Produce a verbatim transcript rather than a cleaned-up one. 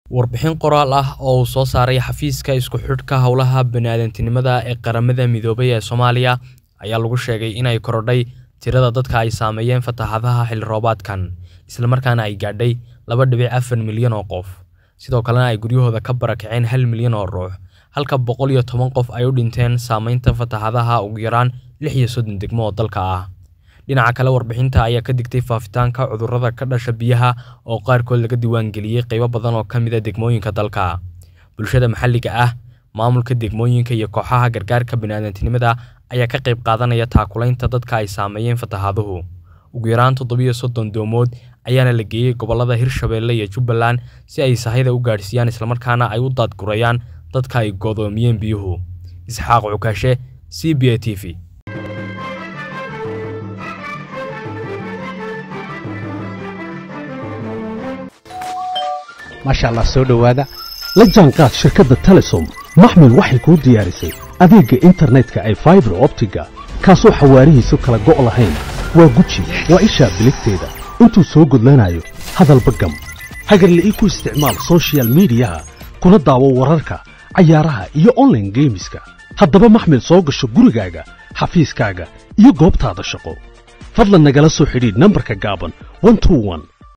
warbixin qoraal ah oo soo saaray xafiiska isku xidhka howlaha bani'aadantinimada ee qaramada midoobay ee Soomaaliya ayaa lagu sheegay in ay korodhay tirada dadka ay saameeyeen fatahaadaha xilli roobaadkan isla markaana ay gaadhay laba dhibic afar milyan oo qof sidoo kalena ay guryahooda ka barakaceen hal milyan oo ruux halka boqol iyo toban qof ay u dhinteen saameynta fatahaadaha ugu yaraan lix iyo soddon degmo oo dalka ah dhinaca kale warbixinta ayaa ka digtay faafitaanka cudurrada ka dhasha biyaha oo qaarkood laga diiwaan geliyay qaybo badan oo kamid ah degmooyinka dalka bulshada maxalliga ah maamulka degmooyinka iyo kooxaha gargaarka bani'aadantinimada ayaa ka qayb qaadanaya taakulaynta dadka ay saameeyeen fatahaaduhu ugu yaraan toddoba iyo soddon doomood ayaana la geeyay gobolada Hirshabeelle iyo Jubbaland si ay sahayda u gaarsiiyaan isla markaana ay u daadgurayaan dadka ay go'doomiyeen biyuhu Isxaaq Cukaashe C B A T V ما شاء الله سو دhowaada la jaanqaad shirkadda Telesom maxmil waxay ku diyaarisay adeega internetka ay fiber optiga kaasoo xawaarihiisu kala go' lahayn waa guji waa isha biligteeda intuu soo gudlanayo hadalba gam hagarla ii ku isticmaal social media kuna daawo wararka cayaaraha iyo online gameska haddaba maxmil soo gasho gurigaaga xafiiskaaga iyo goobtaada shaqo fadlan nagala soo xidhiidh nambarka gaaban one two one